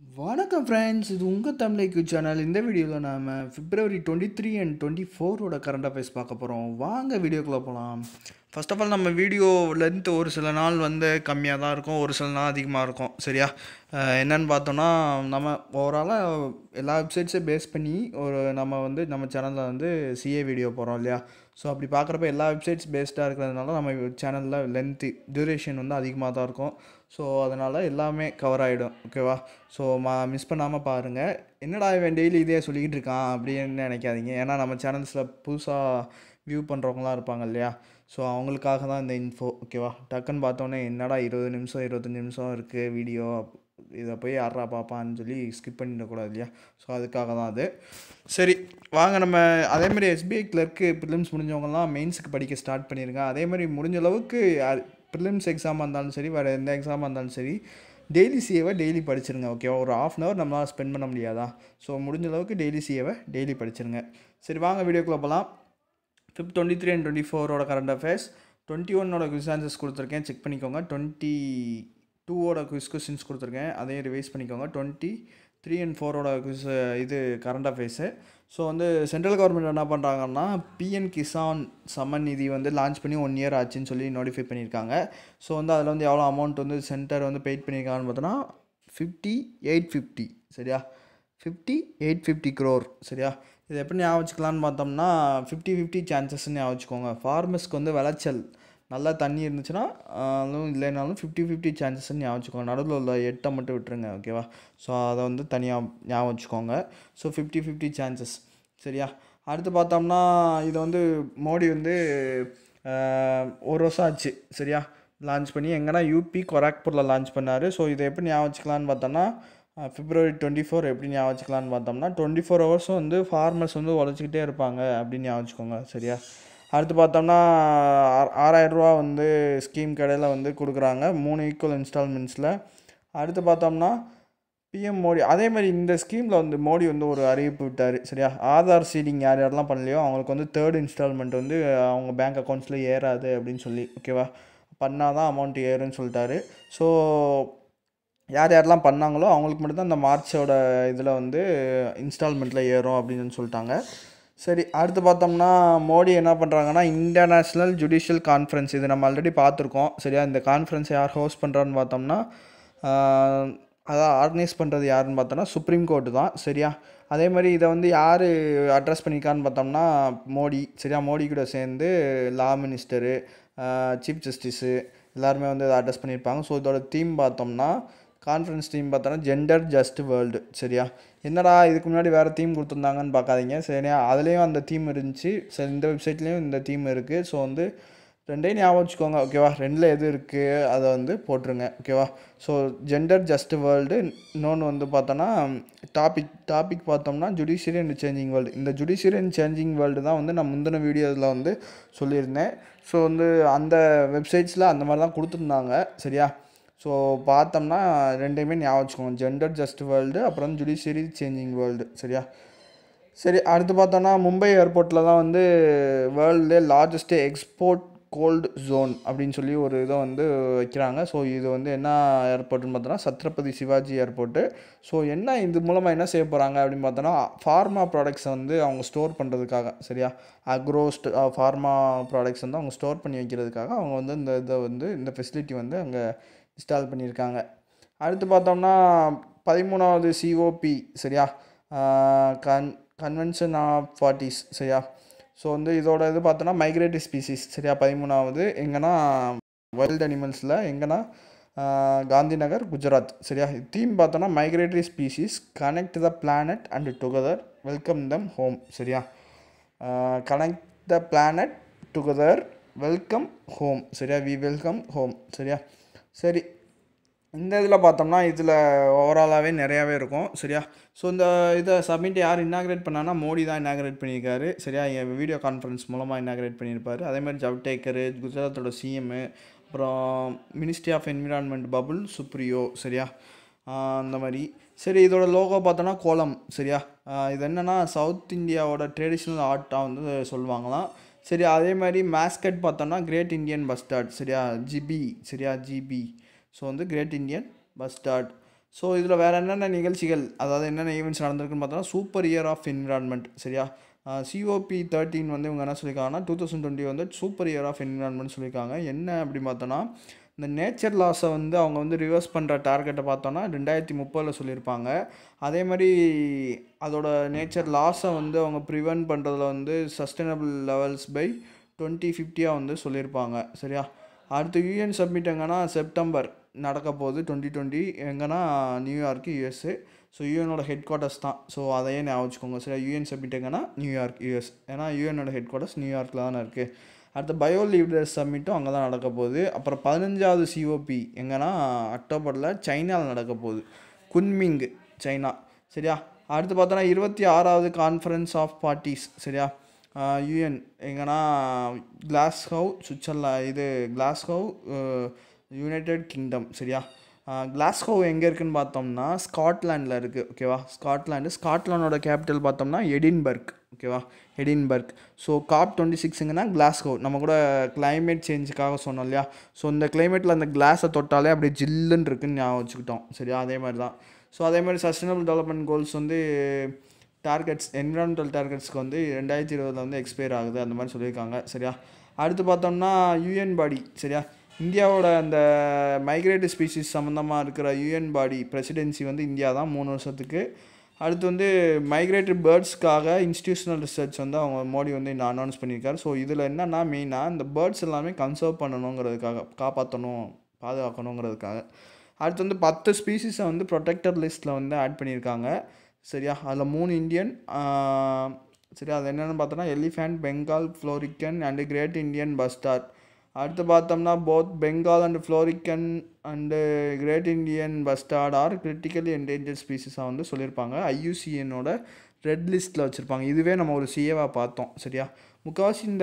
வணக்கம் ஃப்ரெண்ட்ஸ், இது உங்கள் தமிழிக்கு சேனல். இந்த வீடியோவில் நாம் February 23 and 24 கரண்ட் அஃபேர்ஸ் பார்க்க போகிறோம். வாங்க வீடியோக்குள்ளே போகலாம். ஃபர்ஸ்ட் ஆஃப் ஆல் நம்ம வீடியோ லென்த் ஒரு சில நாள் கம்மியாக தான் இருக்கும், ஒரு சில நாள் அதிகமாக இருக்கும். சரியா? என்னென்னு பார்த்தோன்னா, நம்ம ஓவராலாக எல்லா வெப்சைட்ஸை பேஸ் பண்ணி நம்ம சேனலில் சிஏ வீடியோ போகிறோம் இல்லையா? ஸோ அப்படி பார்க்குறப்ப எல்லா வெப்சைட்ஸ் பேஸ்டாக இருக்கிறதுனால நம்ம சேனலில் லென்த்து டியூரேஷன் அதிகமாக தான் இருக்கும். ஸோ அதனால் எல்லாமே கவர் ஆகிடும். ஓகேவா? ஸோ மிஸ் பண்ணாமல் பாருங்கள். என்னடா இவன் டெய்லி இதே சொல்லிக்கிட்டு இருக்கான் அப்படின்னு நினைக்காதீங்க. ஏன்னா நம்ம சேனல்ஸில் புதுசாக வியூ பண்ணுறவங்களாம் இருப்பாங்க இல்லையா? ஸோ அவங்களுக்காக தான் இந்த இன்ஃபோ. ஓகேவா? டக்குன்னு பார்த்தோன்னே என்னடா 20 நிமிஷம் 25 நிமிஷம் இருக்குது வீடியோ, இதை போய் யாரா பார்ப்பான்னு சொல்லி ஸ்கிப் பண்ணிடக்கூடாது இல்லையா? ஸோ அதுக்காக தான் அது. சரி வாங்க, நம்ம அதேமாதிரி SBI கிளர்க்கு ப்ரிலிம்ஸ் முடிஞ்சவங்கலாம் மெயின்ஸுக்கு படிக்க ஸ்டார்ட் பண்ணியிருங்க. அதேமாதிரி முடிஞ்ச அளவுக்கு ப்ரிலிம்ஸ் எக்ஸாமாக இருந்தாலும் சரி, வேறு எந்த எக்ஸாமாக இருந்தாலும் சரி, டெய்லி சிஏவை டெய்லி படிச்சிருங்க. ஓகேவா? ஒரு ½ hour நம்மளால் ஸ்பெண்ட் பண்ண முடியாதா? ஸோ முடிஞ்ச அளவுக்கு டெய்லி சிஏவை டெய்லி படிச்சிருங்க. சரி வாங்க வீடியோக்குள்ளே போகலாம். 23 and 24 current affairs. 21 quiz answers கொடுத்துருக்கேன், செக் பண்ணிக்கோங்க. 22 குவிஸ் கொஸ்டின்ஸ் கொடுத்துருக்கேன், அதையும் ரிவைஸ் பண்ணிக்கோங்க. 23 and 4 குவிஸ் இது current affairs. So central government என்ன பண்ணுறாங்கன்னா, PM-KISAN சம்மன் நிதி லான்ச் பண்ணி 1 year ஆச்சுன்னு சொல்லி நோட்டிஃபை பண்ணியிருக்காங்க. ஸோ அதில் எவ்வளோ அமௌண்ட் சென்டர் பெய்ட் பண்ணியிருக்காங்கன்னு பார்த்தோன்னா 5850. சரியா? 5850 crore. சரியா? இது எப்படி ஞாபகம் வச்சுக்கலான்னு பார்த்தோம்னா 50-50 சான்சஸ்ன்னு ஞாபகம் வச்சுக்கோங்க. ஃபார்மர்ஸ்க்கு விளைச்சல் நல்லா தண்ணி இருந்துச்சுன்னா அதுவும் இல்லைனாலும் 50-50 சான்சஸ்ன்னு ஞாபகம் வச்சுக்கோங்க. நடுவில் உள்ள 8 மட்டும் விட்டுருங்க. ஓகேவா? ஸோ அதை தனியாக ஞாபகம் வச்சுக்கோங்க. So 50-50 chances. சரியா? அடுத்து பார்த்தோம்னா இது மோடி 1 வருஷம் ஆச்சு. சரியா? லான்ச் பண்ணி எங்கன்னா யூபி கொராக்பூரில் லான்ச் பண்ணார். ஸோ இதை எப்படி ஞாபகம் வச்சுக்கலான்னு பார்த்தோம்னா February 24 எப்படி ஞாபகம் வச்சுக்கலான்னு பார்த்தோம்னா 24 hours ஃபார்மர்ஸ் உழைச்சிக்கிட்டே இருப்பாங்க அப்படின்னு ஞாபகம் வச்சுக்கோங்க. சரியா? அடுத்து பார்த்தோம்னா 6000 ரூபா ஸ்கீம் கடையில் கொடுக்குறாங்க 3 ஈக்குவல் இன்ஸ்டால்மெண்ட்ஸில். அடுத்து பார்த்தோம்னா பிஎம் மோடி அதேமாதிரி இந்த ஸ்கீமில் மோடி ஒரு அறிவிப்பு விட்டார். சரியா? ஆதார் சீடிங் யார் யாரெல்லாம் பண்ணலையோ அவங்களுக்கு 3rd இன்ஸ்டால்மெண்ட் அவங்க பேங்க் அக்கௌண்ட்ஸில் ஏறாது அப்படின்னு சொல்லி. ஓகேவா? பண்ணால் தான் அமௌண்ட் ஏறுன்னு சொல்லிட்டாரு. ஸோ யார் யாரெல்லாம் பண்ணாங்களோ அவங்களுக்கு மட்டும்தான் அந்த மார்ச்சோட இதில் இன்ஸ்டால்மெண்ட்டில் ஏறும் அப்படின்னு சொல்லிட்டாங்க. சரி அடுத்து பார்த்தோம்னா மோடி என்ன பண்ணுறாங்கன்னா, இன்டர்நேஷ்னல் ஜுடிஷியல் கான்ஃபரன்ஸ், இது நம்ம ஆல்ரெடி பார்த்துருக்கோம். சரியா? இந்த கான்ஃபரன்ஸ் யார் ஹோஸ்ட் பண்ணுறான்னு பார்த்தோம்னா அதான் ஆர்கனைஸ் பண்ணுறது யாருன்னு பார்த்தோம்னா சுப்ரீம் கோர்ட்டு தான். சரியா? அதே மாதிரி இதை யார் அட்ரஸ் பண்ணியிருக்கான்னு பார்த்தோம்னா மோடி. சரியா? மோடி கூட சேர்ந்து லா மினிஸ்டரு, சீஃப் ஜஸ்டிஸு எல்லாருமே இதை அட்ரஸ் பண்ணியிருப்பாங்க. ஸோ இதோட தீம் பார்த்தோம்னா கான்ஃபரன்ஸ் தீம் பார்த்தோன்னா ஜெண்டர் ஜஸ்ட் வேர்ல்டு. சரியா? என்னடா இதுக்கு முன்னாடி வேறு தீம் கொடுத்துருந்தாங்கன்னு பார்க்காதீங்க. சரியா? அதுலேயும் அந்த தீம் இருந்துச்சு. சரி, இந்த வெப்சைட்லேயும் இந்த தீம் இருக்குது. ஸோ ரெண்டையும் ஞாபகம் வச்சுக்கோங்க. ஓகேவா? ரெண்டில் எது இருக்குது அதை போட்டுருங்க. ஓகேவா? So gender just world. இன்னொன்று பார்த்தோன்னா டாபிக் பார்த்தோம்னா ஜுடிஷியரி அண்ட் சேஞ்சிங் வேர்ல்டு. இந்த ஜுடிஷியரி அண்ட் சேஞ்சிங் வேர்ல்டு தான் நான் முந்தின வீடியோவில் சொல்லியிருந்தேன். ஸோ அந்த வெப்சைட்ஸில் அந்த மாதிரி தான் கொடுத்துருந்தாங்க. சரியா? ஸோ பார்த்தோம்னா ரெண்டையுமே ஞாபகம் வச்சுக்கோங்க. ஜெண்டர் ஜஸ்ட் வேர்ல்டு, அப்புறம் ஜுடிஷியரி சேஞ்சிங் வேர்ல்டு. சரியா? சரி அடுத்து பார்த்தோன்னா மும்பை ஏர்போர்ட்டில் தான் வேர்ல்டுலே லார்ஜஸ்ட் எக்ஸ்போர்ட் கோல்டு ஜோன் அப்படின்னு சொல்லி ஒரு இதை வைக்கிறாங்க. ஸோ இது என்ன ஏர்போர்ட்டுன்னு பார்த்தோன்னா சத்ரபதி சிவாஜி ஏர்போர்ட்டு. ஸோ இது மூலமாக என்ன செய்ய போகிறாங்க அப்படின்னு பார்த்தோன்னா ஃபார்மா ப்ராடக்ட்ஸை அவங்க ஸ்டோர் பண்ணுறதுக்காக. சரியா? ஃபார்மா ப்ராடக்ட்ஸ் அவங்க ஸ்டோர் பண்ணி வைக்கிறதுக்காக அவங்க இந்த இதை இந்த ஃபெசிலிட்டி அங்கே இன்ஸ்டால் பண்ணியிருக்காங்க. அடுத்து பார்த்தோம்னா 13வது COP. சரியா? Convention of parties. சரியா? ஸோ இதோட இது பார்த்தோன்னா மைக்ரேட்டரி ஸ்பீசிஸ். சரியா? 13வது எங்கன்னா வைல்டு அனிமல்ஸில் எங்கன்னா காந்திநகர், குஜராத். சரியா? தீம் பார்த்தோன்னா migratory species connect the planet and together welcome them home. சரியா? Connect the planet together welcome home. சரியா? We welcome home. சரியா? சரி இந்த இதில் பார்த்தோம்னா இதில் ஓவராலாகவே நிறையாவே இருக்கும். சரியா? ஸோ இதை சப்மிட் யார் இன்னாகிரேட் பண்ணான்னா மோடி தான் இன்னாகிரேட் பண்ணியிருக்காரு. சரியா? வீடியோ கான்ஃபரன்ஸ் மூலமாக இன்னாகிரேட் பண்ணியிருப்பார். அதேமாதிரி ஜவ்டேக்கரு, குஜராத்தோட CM, அப்புறம் ministry of environment Babul Supriyo. சரியா? அந்த மாதிரி. சரி இதோட லோகோ பார்த்தோன்னா கோலம். சரியா? இது என்னென்னா சவுத் இந்தியாவோட ட்ரெடிஷ்னல் ஆர்ட்டாக சொல்லுவாங்களாம். சரி அதே மாதிரி மேஸ்கட் பார்த்தோன்னா கிரேட் இண்டியன் பஸ்டார்ட். சரியா? GB. சரியா? GB. So great Indian bustard. So இதில் வேறு என்னென்ன நிகழ்ச்சிகள், அதாவது என்னென்ன ஈவெண்ட்ஸ் நடந்திருக்குன்னு பார்த்தோன்னா, சூப்பர் இயர் ஆஃப் என்விரான்மெண்ட். சரியா, COP13 வந்து இவங்க என்ன சொல்லியிருக்காங்கன்னா 2020 வந்து சூப்பர் இயர் ஆஃப் என்விரான்மெண்ட் சொல்லியிருக்காங்க. என்ன அப்படி பார்த்தோன்னா, இந்த நேச்சர் லாஸை வந்து அவங்க வந்து ரிவர்ஸ் பண்ணுற டார்கெட்டை பார்த்தோன்னா 2030 சொல்லியிருப்பாங்க. அதே மாதிரி அதோட நேச்சர் லாஸை வந்து அவங்க ப்ரிவென்ட் பண்ணுறதுல வந்து சஸ்டைனபிள் லெவல்ஸ் பை 2050 வந்து சொல்லியிருப்பாங்க. சரியா, அடுத்து யூஎன் சப்மிட் எங்கன்னா செப்டம்பர் நடக்க போகுது 2020, எங்கன்னா நியூயார்க்கு, USA. ஸோ யூஎனோட ஹெட் குவார்ட்டர்ஸ் தான். ஸோ அதையே ஞாபகம் வச்சுக்கோங்க. சரியா, யூஎன் சப்மிட் எங்கன்னா நியூயார்க், US. ஏன்னா யூஎனோட ஹெட் குவார்ட்டர்ஸ் நியூயார்க்கில் தானே இருக்குது. அடுத்து பயோ லீடர்ஸ் சம்மிட்டும் அங்கே தான் நடக்க போகுது. அப்புறம் 15வது COP எங்கன்னா அக்டோபரில் சைனாவில் நடக்க போகுது, குன்மிங், சைனா. சரியா, அடுத்து பார்த்தோன்னா 26வது கான்ஃபரன்ஸ் ஆஃப் பார்ட்டிஸ். சரியா, யூஎன் எங்கன்னா கிளாஸ்கோ, கிளாஸ்கோ, யுனைடெட் கிங்டம். சரியா, கிளாஸ்கோ எங்கே இருக்குதுன்னு பார்த்தோம்னா ஸ்காட்லாண்டில் இருக்குது. ஓகேவா, ஸ்காட்லாண்டோட கேபிட்டல் பார்த்தோம்னா எடின்பர்க். ஓகேவா, எடின்பர்க். ஸோ COP26ங்கன்னா கிளாஸ்கோ. நம்ம கூட கிளைமேட் சேஞ்சுக்காக சொன்னோம் இல்லையா, ஸோ இந்த கிளைமேட்டில் அந்த கிளாஸை தொட்டாலே அப்படியே ஜில்லுன்னு இருக்குன்னு ஞாபகம் வச்சுக்கிட்டோம். சரியா, அதே மாதிரி தான். ஸோ அதே மாதிரி சஸ்டைனபிள் டெவலப்மெண்ட் கோல்ஸ் வந்து டார்கெட்ஸ், என்விரான்மெண்டல் டார்கெட்ஸ்க்கு வந்து 2020 வந்து எக்ஸ்பயர் ஆகுது, அந்த மாதிரி சொல்லியிருக்காங்க. சரியா, அடுத்து பார்த்தோம்னா யூஎன் பாடி. சரியா, இந்தியாவோட அந்த மைக்ரேட்டரி ஸ்பீசிஸ் சம்மந்தமாக இருக்கிற யூஎன் பாடி பிரசிடென்சி வந்து இந்தியா தான் 3 வருஷத்துக்கு. அடுத்து வந்து மைக்ரேட்டரி பேர்ட்ஸ்க்காக இன்ஸ்டியூஷனல் ரிசர்ச் வந்து அவங்க மோடி வந்து இன்னும் அனௌன்ஸ் பண்ணியிருக்காரு. ஸோ இதில் என்னென்னா மெயினாக இந்த பேர்ட்ஸ் எல்லாமே கன்சர்வ் பண்ணணுங்கிறதுக்காக, காப்பாற்றணும், பாதுகாக்கணுங்கிறதுக்காக. அடுத்து வந்து 10 ஸ்பீசிஸை வந்து ப்ரொடெக்டட் லிஸ்ட்டில் வந்து ஆட் பண்ணியிருக்காங்க. சரியா, அதில் 3 இந்தியன். சரியா, அது என்னென்னு பார்த்தோன்னா elephant, Bengal florican and great Indian bustard. அடுத்து பார்த்தோம்னா both Bengal and florican and great Indian bustard are critically endangered ஸ்பீசிஸாக வந்து சொல்லியிருப்பாங்க. IUCNோட ரெட் லிஸ்ட்டில் வச்சுருப்பாங்க. இதுவே நம்ம ஒரு CAவாக பார்த்தோம். சரியா, முக்கால்வாசி இந்த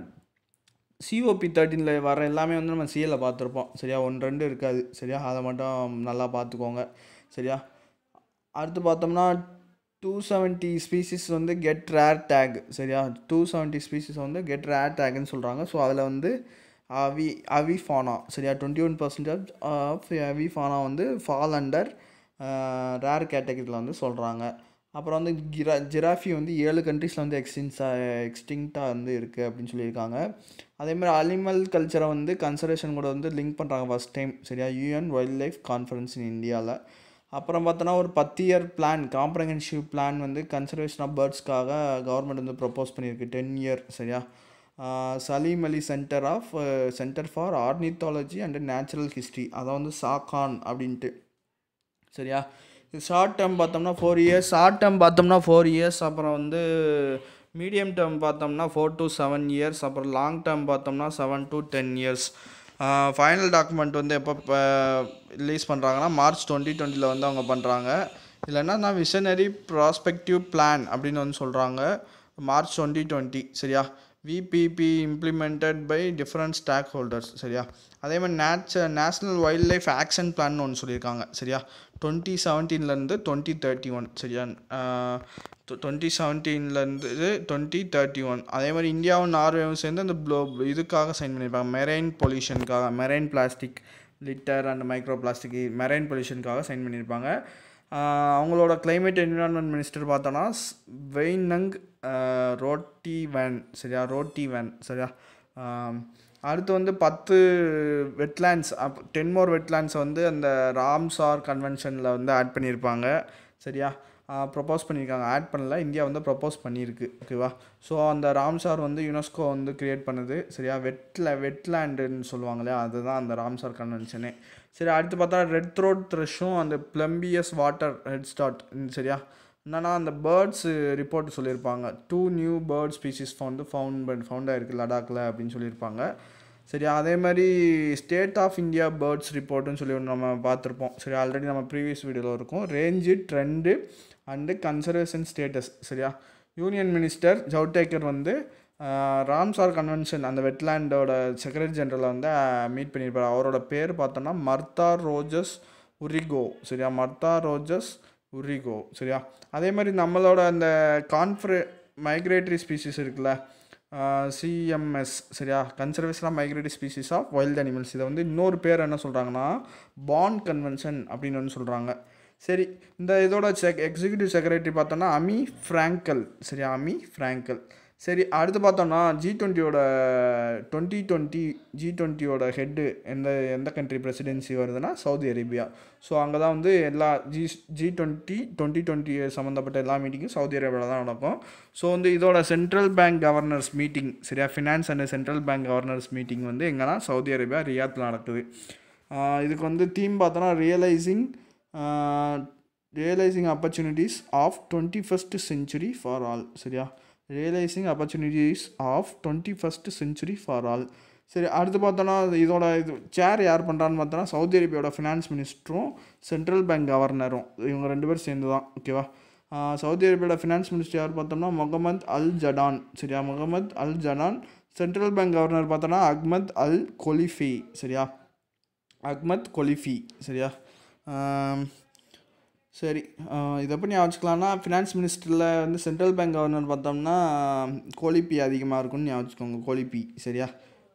COP13 வர எல்லாமே வந்து நம்ம CAல பார்த்துருப்போம். சரியா, 1-2 இருக்காது. சரியா, அதை மட்டும் நல்லா பார்த்துக்கோங்க. சரியா, அடுத்து பார்த்தோம்னா 270 ஸ்பீசிஸ் வந்து கெட் ரேர் டேக். சரியா, 270 ஸ்பீசிஸ் வந்து கெட் ரேர் டேக்னு சொல்கிறாங்க. ஸோ அதில் வந்து அவிஃபானா. சரியா, 21% ஆஃப் அவிஃபானா வந்து ஃபால் அண்டர் ரேர் கேட்டகரியில் வந்து சொல்கிறாங்க. அப்புறம் வந்து ஜிராஃபி வந்து 7 கண்ட்ரீஸில் வந்து எக்ஸ்டிங்க்டாக வந்து இருக்குது அப்படின்னு சொல்லியிருக்காங்க. அதேமாதிரி அனிமல் கல்ச்சரை வந்து கன்சர்வேஷன் கூட வந்து லிங்க் பண்ணுறாங்க ஃபஸ்ட் டைம். சரியா, UN wildlife conference in இந்தியாவில். அப்புறம் பார்த்தோன்னா ஒரு 10 இயர் பிளான், காம்ப்ரஹென்சிவ் பிளான் வந்து கன்சர்வேஷன் ஆஃப் பேர்ட்ஸ்க்காக கவர்மெண்ட் வந்து ப்ரப்போஸ் பண்ணியிருக்கு, 10 இயர். சரியா, Salim Ali centre for ornithology and natural history, அதை வந்து சாக்கான் அப்படின்ட்டு. சரியா, இது ஷார்ட் டேர்ம் பார்த்தோம்னா 4 இயர்ஸ், அப்புறம் வந்து மீடியம் டேர்ம் பார்த்தோம்னா 4 to 7 இயர்ஸ், அப்புறம் லாங் டேர்ம் பார்த்தோம்னா 7 to 10 இயர்ஸ். ஃபைனல் டாக்குமெண்ட் வந்து எப்போ ரிலீஸ் பண்ணுறாங்கன்னா மார்ச் 2020 வந்து அவங்க பண்ணுறாங்க. இதில் என்னன்னா விஷனரி ப்ராஸ்பெக்டிவ் பிளான் அப்படின்னு வந்து சொல்கிறாங்க, மார்ச் 2020. சரியா, VPP implemented by different stakeholders. சரியா, அதே மாதிரி national wildlife action plan ஒன்று சொல்லியிருக்காங்க. சரியா, 2017 2031. சரியா, 2017 2031. அதே மாதிரி இந்தியாவும் நார்வேவும் சேர்ந்து அந்த இதுக்காக சைன் பண்ணியிருப்பாங்க, மெரைன் பொல்யூஷனுக்காக, marine plastic litter and micro plastic marine பொல்யூஷனுக்காக சைன் பண்ணியிருப்பாங்க. அவங்களோட கிளைமேட் என்விரான்மெண்ட் மினிஸ்டர் பார்த்தோன்னா வெய்னங் ரோட்டிவேன். சரியா, ரோட்டிவேன். சரியா, அடுத்து வந்து 10 வெட்லேண்ட்ஸ், 10 more வெட்லேண்ட்ஸ் வந்து அந்த ராம்சார் கன்வென்ஷனில் வந்து ஆட் பண்ணியிருப்பாங்க. சரியா, ப்ரப்போஸ் பண்ணியிருக்காங்க, ஆட் பண்ணல, இந்தியா வந்து ப்ரப்போஸ் பண்ணியிருக்கு. ஓகேவா, ஸோ அந்த ராம்சார் வந்து யுனெஸ்கோ வந்து க்ரியேட் பண்ணுது. சரியா, வெட்லேண்டுன்னு சொல்லுவாங்க இல்லையா, அதுதான் அந்த ராம்சார் கன்வென்ஷனே. சரி, அடுத்து பார்த்தா ரெட் த்ரோட் த்ரஷும் அந்த பிளம்பியஸ் வாட்டர் ஹெட் ஸ்டார்ட். சரியா, என்னன்னா அந்த பேர்ட்ஸ் ரிப்போர்ட் சொல்லியிருப்பாங்க, 2 நியூ பேர்ட் ஸ்பீசிஸ் வந்து ஃபவுண்ட் ஆகிருக்கு லடாக்கில் அப்படின்னு சொல்லியிருப்பாங்க. சரியா, அதே மாதிரி ஸ்டேட் ஆஃப் இந்தியா பேர்ட்ஸ் ரிப்போர்ட்டுன்னு சொல்லி ஒன்று நம்ம பார்த்துருப்போம். சரி, ஆல்ரெடி நம்ம ப்ரீவியஸ் வீடியோவில் இருக்கும், range, trend and conservation status. சரியா, யூனியன் மினிஸ்டர் ஜவ்டேக்கர் வந்து ராம்சார் கன்வென்ஷன் அந்த வெட்லேண்டோட செக்ரட்டரி ஜெனரலை வந்து மீட் பண்ணியிருப்பார். அவரோட பேர் பார்த்தோன்னா மர்த்தா ரோஜஸ் உரிகோ. சரியா, மர்த்தா ரோஜஸ் உரிகோ. சரியா, அதே மாதிரி நம்மளோட அந்த மைக்ரேட்டரி ஸ்பீசிஸ் இருக்குல்ல, சிஎம்எஸ் சரியா, conservation of migratory species of wild animals. இதை வந்து இன்னொரு பேர் என்ன சொல்கிறாங்கன்னா பாண்ட் கன்வென்ஷன் அப்படின்னு வந்து சொல்கிறாங்க. சரி, இந்த இதோட எக்ஸிக்யூட்டிவ் செக்ரட்டரி பார்த்தோன்னா அமி ஃப்ராங்கல் சரியா, அமி ஃப்ராங்கல். சரி, அடுத்து பார்த்தோம்னா G20யோட 2020 G20யோட ஹெட்டு எந்த கண்ட்ரி பிரசிடென்சி வருதுன்னா சவுதி அரேபியா. ஸோ அங்கே தான் வந்து எல்லா G20 சம்மந்தப்பட்ட எல்லா மீட்டிங்கும் சவுதி அரேபியாவில் தான் நடக்கும். ஸோ வந்து இதோட சென்ட்ரல் பேங்க் கவர்னர்ஸ் மீட்டிங் சரியா, finance and central bank governors meeting வந்து எங்கன்னா சவுதி அரேபியா ரியாத்தில் நடக்குது. இதுக்கு வந்து தீம் பார்த்தோன்னா realising opportunities of 21st century for all சரியா, realising opportunities of 21st century for all. சரி, அடுத்து பார்த்தோன்னா இதோட சேர் யார் பண்ணுறான்னு பார்த்தோன்னா சவுதி அரேபியாவோட ஃபினான்ஸ் மினிஸ்டரும் சென்ட்ரல் பேங்க் கவர்னரும், இவங்க 2 பேர் சேர்ந்து தான். ஓகேவா, சவுதி அரேபியாவோட ஃபினான்ஸ் மினிஸ்டர் யார் பார்த்தோம்னா முகமது அல் ஜடான் சரியா, Mohammed al Jadaan. Central bank governor பார்த்தோன்னா அஹ்மத் அல் கொலிஃபி சரியா, அஹ்மத் கொலிஃபி சரியா. சரி, இதை பண்ணி ஞாபகிக்கலாம்னா ஃபினான்ஸ் மினிஸ்டரில் வந்து சென்ட்ரல் பேங்க் கவர்னர் பார்த்தோம்னா கோலிபி அதிகமாக இருக்கும்னு ஞாபகிக்கோங்க, கோலிபி சரியா.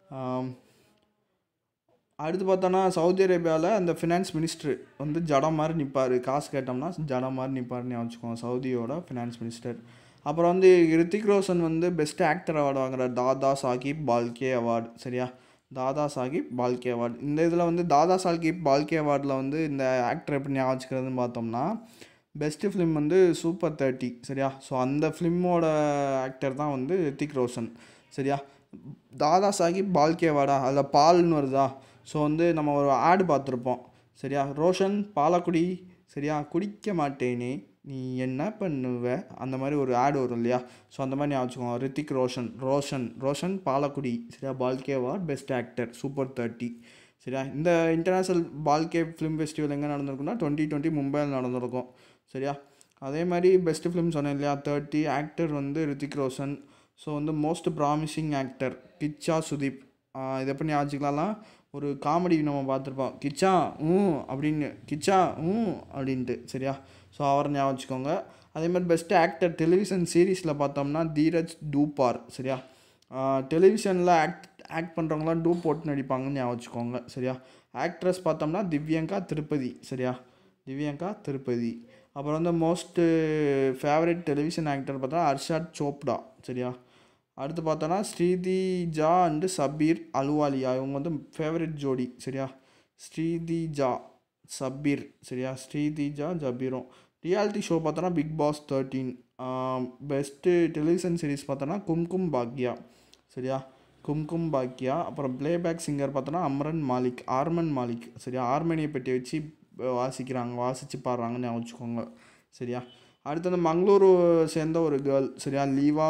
அடுத்து பார்த்தோன்னா சவுதி அரேபியாவில் அந்த ஃபினான்ஸ் மினிஸ்டர் வந்து ஜடம் மாதிரி நிற்பார், காசு கேட்டோம்னா ஜடம் மாதிரி நிற்பார்னு ஞாபகிக்கோங்க, சவுதியோட ஃபினான்ஸ் மினிஸ்டர். அப்புறம் வந்து ரித்திக் ரோஷன் வந்து பெஸ்ட் ஆக்டர் அவார்டு வாங்குறார், தாதாசாஹிப் பால்கே அவார்டு சரியா, தாதாசாஹிப் பால்கே அவார்டு. இந்த இதில் வந்து தாதாசாஹிப் பால்கே அவார்டில் வந்து இந்த ஆக்டர் எப்படி ஞாபகிக்கிறதுன்னு பார்த்தோம்னா பெஸ்ட்டு ஃபிலிம் வந்து சூப்பர் 30 சரியா. ஸோ அந்த ஃபிலிமோட ஆக்டர் தான் வந்து ரித்திக் ரோஷன் சரியா. தாதாசாஹிப் பால்கே அவார்டா, அதில் பால்னு வருதா. ஸோ வந்து நம்ம ஒரு ஆடு பார்த்துருப்போம் சரியா, ரோஷன் பாலக்குடி சரியா, குடிக்க மாட்டேனே நீ என்ன பண்ணுவ, அந்த மாதிரி ஒரு ஆடு வரும் இல்லையா. ஸோ அந்த மாதிரி ஞாபகம் ரித்திக் ரோஷன் பாலக்குடி சரியா, Phalke award best actor super 30 சரியா. இந்த இன்டர்நேஷ்னல் பால்கே ஃபிலிம் ஃபெஸ்டிவல் எங்கே நடந்திருக்குன்னா 2020 மும்பையில் நடந்திருக்கும் சரியா. அதே மாதிரி பெஸ்ட் ஃபிலிம் சொன்னேன் இல்லையா, 30 ஆக்டர் வந்து ரித்திக் ரோஷன். ஸோ வந்து most promising actor Kiccha Sudeep. இதை எப்படி ஞாபகிக்கலாம்லாம், ஒரு காமெடி நம்ம பார்த்துருப்போம், கிச்சா அப்படின்னு கிச்சா அப்படின்ட்டு சரியா. ஸோ அவரை ஞாபகம் வச்சுக்கோங்க. அதே மாதிரி பெஸ்ட் ஆக்டர் டெலிவிஷன் சீரீஸில் பார்த்தோம்னா தீரஜ் டூபார் சரியா. டெலிவிஷனில் ஆக்ட் பண்ணுறவங்களாம் டூ போட்டு நடிப்பாங்கன்னு ஞாபகம் வச்சுக்கோங்க சரியா. ஆக்ட்ரஸ் பார்த்தோம்னா திவ்யங்கா திருப்பதி சரியா, திவ்யங்கா திருப்பதி. அப்புறம் வந்து மோஸ்ட்டு ஃபேவரட் டெலிவிஷன் ஆக்டர் பார்த்தா அர்ஷாத் சோப்டா சரியா. அடுத்து பார்த்தோன்னா ஸ்ரீதிஜா அண்டு சபீர் அலுவாலியா, இவங்க வந்து ஃபேவரட் ஜோடி சரியா, ஸ்ரீதிஜா சபீர் சரியா, ஸ்ரீதிஜா ஜபீரும். ரியாலிட்டி ஷோ பார்த்தோன்னா big boss 13. Best television series பார்த்தோன்னா கும்கும் பாக்யா சரியா, கும்கும் பாக்யா. அப்புறம் பிளேபேக் சிங்கர் பார்த்தோன்னா ஆர்மன் மாலிக் சரியா, ஆர்மேனியை பெட்டி வச்சு வாசித்து பாடுறாங்கன்னு ஞாபகம் வச்சுக்கோங்க சரியா. அடுத்து வந்து மங்களூரு சேர்ந்த ஒரு கேர்ள் சரியா,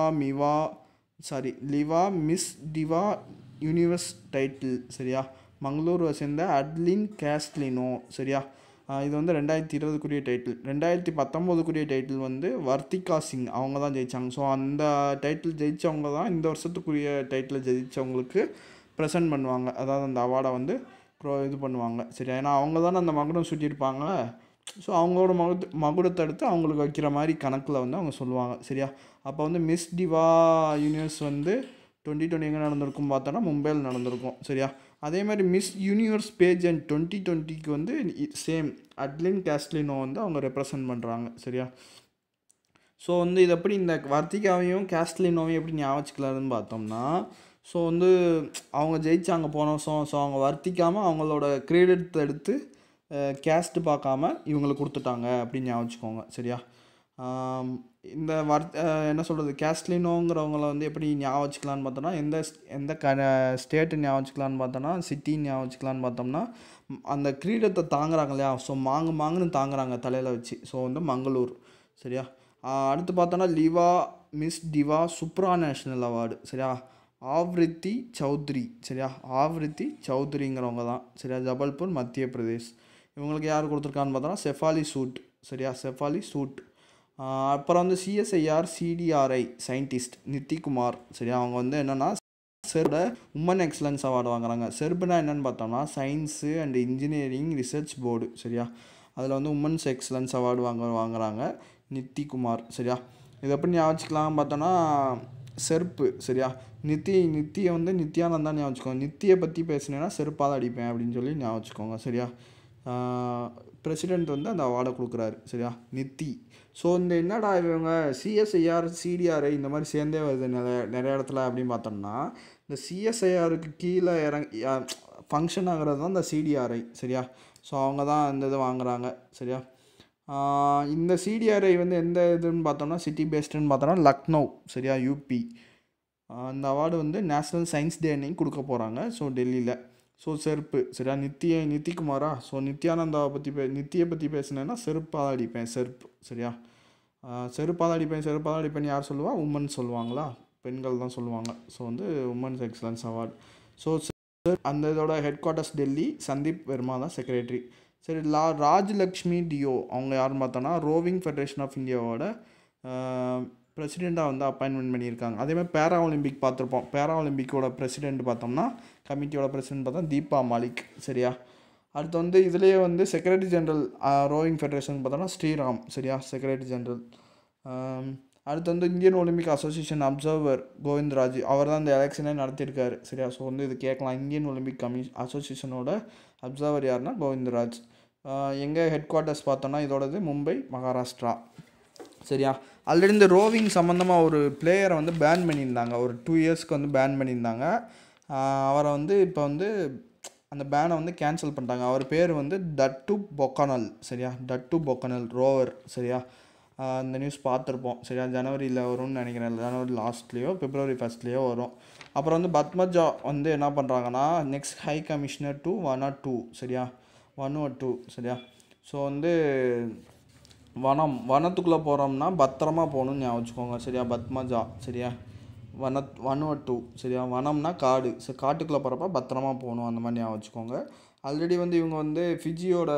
Liva Miss Diva Universe title சரியா, மங்களூரை சேர்ந்த அட்லின் கேஸ்ட்லினோ சரியா. இது வந்து 2020 டைட்டில். 2019 டைட்டில் வந்து வர்த்திகா சிங் அவங்க தான் ஜெயித்தாங்க. ஸோ அந்த டைட்டில் ஜெயித்தவங்க தான் இந்த வருஷத்துக்குரிய டைட்டில் ஜெயித்தவங்களுக்கு ப்ரெசென்ட் பண்ணுவாங்க, அதாவது அந்த அவார்டை வந்து இது பண்ணுவாங்க சரியா. ஏன்னா அவங்க தானே அந்த மகுடம் சுட்டியிருப்பாங்க. ஸோ அவங்களோட மகுடத்தை எடுத்து அவங்களுக்கு வைக்கிற மாதிரி கணக்கில் வந்து அவங்க சொல்லுவாங்க சரியா. அப்போ வந்து மிஸ் டிவா யூனிவர்ஸ் வந்து 2020 எங்கே நடந்திருக்கும் பார்த்தோன்னா மும்பையில் நடந்திருக்கும் சரியா. அதே மாதிரி மிஸ் யூனிவர்ஸ் பேஜெண்ட் 2020க்கு வந்து சேம் அட்லின் கேஸ்ட்லினோ வந்து அவங்க ரெப்ரசன்ட் பண்ணுறாங்க சரியா. ஸோ வந்து இது எப்படி இந்த வர்த்திகாவையும் கேஸ்ட்லினோவையும் எப்படி ஞாபகிக்கலாம்னு பார்த்தோம்னா, ஸோ வந்து அவங்க ஜெயிச்சாங்க போன வருஷம். ஸோ அவங்க வர்த்திக்காமல் அவங்களோட கிரெடிட் எடுத்து கேஸ்ட்டு பார்க்காம இவங்களுக்கு கொடுத்துட்டாங்க அப்படின்னு ஞாபகம் வச்சுக்கோங்க சரியா. இந்த என்ன சொல்கிறது, கேஸ்ட்லினோங்கிறவங்கள வந்து எப்படி ஞாபகம் வச்சுக்கலான்னு பார்த்தோன்னா எந்த ஸ்டேட்டு ஞாபகம் வச்சுக்கலான்னு பார்த்தோன்னா சிட்டின்னு ஞாபகம் வச்சுக்கலான்னு பார்த்தோம்னா அந்த கிரீடத்தை தாங்குறாங்க இல்லையா. ஸோ மாங்குன்னு தாங்குறாங்க தலையில் வச்சு. ஸோ வந்து மங்களூர் சரியா. அடுத்து பார்த்தோன்னா Miss Diva supra national award சரியா, ஆவ்ரித்தி சௌத்ரி சரியா, ஆவ்ரித்தி சௌத்ரிங்கிறவங்க தான் சரியா, ஜபல்பூர் மத்திய பிரதேஷ். இவங்களுக்கு யார் கொடுத்துருக்கான்னு பார்த்தோன்னா செஃபாலி சூட் சரியா, செஃபாலி சூட். அப்புறம் வந்து சிஎஸ்ஐஆர் சிடிஆர்ஐ சயின்டிஸ்ட் நித்திகுமார் சரியா, அவங்க வந்து என்னென்னா செர்போட உமன் எக்ஸலன்ஸ் அவார்டு வாங்குறாங்க. செர்புனா என்னென்னு பார்த்தோம்னா science and engineering research board சரியா. அதில் வந்து உமன்ஸ் எக்ஸலன்ஸ் அவார்டு வாங்குறாங்க நித்திகுமார் சரியா. இது எப்படி ஞாபகம் வச்சுக்கலாம் பார்த்தோன்னா செருப்பு சரியா. நித்தியை வந்து நித்யானந்தா ஞாபகம் வச்சுக்கோங்க. நித்தியை பற்றி பேசினேன்னா செருப்பால் அடிப்பேன் அப்படின்னு சொல்லி ஞாபகம் வச்சுக்கோங்க சரியா. பிரசிடெண்ட் வந்து அந்த அவார்டை கொடுக்குறாரு சரியா, நித்தி. ஸோ இந்த என்னடா இவங்க சிஎஸ்ஐஆர் சிடிஆர்ஐ இந்த மாதிரி சேர்ந்தே வருது நிறைய இடத்துல அப்படின்னு பார்த்தோம்னா, இந்த சிஎஸ்ஐஆருக்கு கீழே ஃபங்க்ஷன் ஆகிறது தான் இந்த சிடிஆர்ஐ சரியா. ஸோ அவங்க தான் இந்த இது வாங்குகிறாங்க சரியா. இந்த சிடிஆர்ஐ வந்து எந்த இதுன்னு பார்த்தோம்னா சிட்டி பேஸ்டுன்னு பார்த்தோம்னா லக்னோ சரியா, யூபி. அந்த அவார்டு வந்து நேஷ்னல் சயின்ஸ் டே அன்னைக்கு கொடுக்க போகிறாங்க ஸோ டெல்லியில். ஸோ செருப்பு சரியா, நித்திக்குமாரா. ஸோ நித்யானந்தாவை பற்றி நித்தியை பற்றி பேசினேன்னா செருப்பால் அடிப்பேன் செருப்பு சரியா. செருப்பால் அடிப்பேன் யார் சொல்லுவா, உமன் சொல்லுவாங்களா, பெண்கள் தான் சொல்லுவாங்க. ஸோ வந்து உமன்ஸ் எக்ஸலன்ஸ் அவார்டு. ஸோ அந்த இதோட ஹெட் குவார்ட்டர்ஸ் டெல்லி, சந்தீப் வெர்மா தான் செக்ரட்டரி சரி. ராஜலக்ஷ்மி டியோ அவங்க யாருன்னு பார்த்தோன்னா ரோவிங் ஃபெடரேஷன் ஆஃப் இந்தியாவோட பிரசிடெண்ட்டாக வந்து அப்பாயின்மெண்ட் பண்ணியிருக்காங்க. அதேமாதிரி பேரா ஒலிம்பிக் பார்த்துருப்போம். பேரா ஒலிம்பிக்கோட பிரசிடெண்ட் பார்த்தோம்னா, கமிட்டியோட பிரசிடெண்ட் பார்த்தா தீபா மாலிக் சரியா. அடுத்து வந்து இதுலேயே வந்து செக்ரட்டரி ஜென்ரல் ரோவிங் ஃபெடரேஷன் பார்த்தோன்னா ஸ்ரீராம் சரியா, செக்ரட்டரி ஜென்ரல். அடுத்து வந்து Indian olympic association observer Govindraj, அவர் தான் இந்த எலெக்ஷனே நடத்தியிருக்காரு சரியா. ஸோ வந்து இது கேட்கலாம், இந்தியன் ஒலிம்பிக் அசோசியேஷனோட அப்சர்வர் யாருன்னா கோவிந்த்ராஜ். எங்கே ஹெட் குவார்ட்டர்ஸ் பார்த்தோன்னா இதோடது மும்பை, மகாராஷ்டிரா சரியா. ஆல்ரெடி இந்த ரோவிங் சம்மந்தமாக ஒரு பிளேயரை வந்து பேன் பண்ணியிருந்தாங்க, ஒரு 2 இயர்ஸ்க்கு வந்து பேன் பண்ணியிருந்தாங்க. அவரை வந்து இப்போ வந்து அந்த பேனை வந்து கேன்சல் பண்ணிட்டாங்க. அவர் பேர் வந்து டட்டு பொக்கனல் சரியா, டட்டு பொக்கனல் ரோவர் சரியா. அந்த நியூஸ் பார்த்துருப்போம் சரியா. ஜனவரியில் வரும்னு நினைக்கிறேன், ஜனவரி லாஸ்ட்லேயோ பிப்ரவரி ஃபஸ்ட்லேயோ வரும். அப்புறம் வந்து பத்மஜா வந்து என்ன பண்ணுறாங்கன்னா நெக்ஸ்ட் ஹை கமிஷனர் டு 102 சரியா, 102 சரியா. ஸோ வந்து வனத்துக்குள்ளே போகிறோம்னா பத்திரமா போகணும்னு ஞாபகம் வச்சுக்கோங்க சரியா, பத்மஜா சரியா. 102 சரியா, வனம்னா காடு. ஸோ காட்டுக்குள்ளே போகிறப்ப பத்திரமா போகணும் அந்த மாதிரி ஞாபகம் வச்சுக்கோங்க. ஆல்ரெடி வந்து இவங்க வந்து ஃபிஜியோட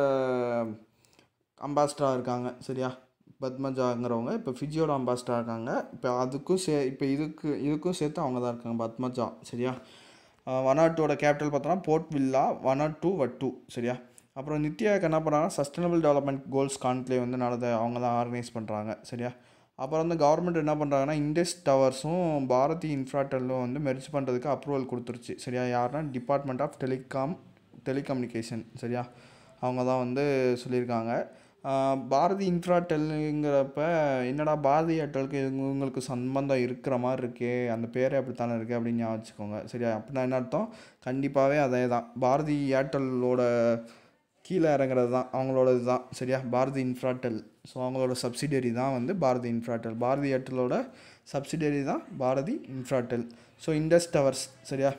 அம்பாசிடராக இருக்காங்க சரியா. பத்மஜாங்கிறவங்க இப்போ ஃபிஜியோட அம்பாசிடராக இருக்காங்க. இப்போ இதுக்கும் சேர்த்து அவங்க தான் இருக்காங்க, பத்மஜா சரியா. 102ஓட கேபிட்டல் பார்த்தோன்னா போர்ட் வில்லா, 102 வட்டு சரியா. அப்புறம் நித்யாவுக்கு என்ன பண்ணுறாங்கன்னா சஸ்டைனபிள் டெவலப்மெண்ட் கோல்ஸ் கான்க்ளேவ் வந்து அவங்க தான் ஆர்கனைஸ் பண்ணுறாங்க சரியா. அப்புறம் வந்து கவர்மெண்ட் என்ன பண்ணுறாங்கன்னா இண்டஸ் டவர்ஸும் பாரதி இன்ஃப்ராடெல்லும் வந்து மெர்ஜ் பண்ணுறதுக்கு அப்ரூவல் கொடுத்துருச்சு சரியா. யாருன்னா டிபார்ட்மெண்ட் ஆஃப் டெலிகம்யூனிகேஷன் சரியா, அவங்க தான் வந்து சொல்லியிருக்காங்க. பாரதி இன்ஃப்ராடெல்லுங்கிறப்ப என்னடா பாரதி ஏர்டெலுக்கு இவங்களுக்கு சம்பந்தம் இருக்கிற மாதிரி இருக்கே, அந்த பேரே அப்படித்தானே இருக்குது அப்படின்னு ஞாபகம் வச்சுக்கோங்க சரியா. அப்படின்னா என்ன அர்த்தம், கண்டிப்பாகவே அதே தான், பாரதி ஏர்டெல்லோட கீழே இறங்குறது தான் அவங்களோட இதுதான் சரியா, பாரதி இன்ஃப்ராடெல். ஸோ அவங்களோட சப்சிடரி தான் வந்து பாரதி இன்ஃப்ராடெல், பாரதி ஏர்டெல்லோட சப்சிடரி தான் Bharti Infratel. So Indus Towers சரியா.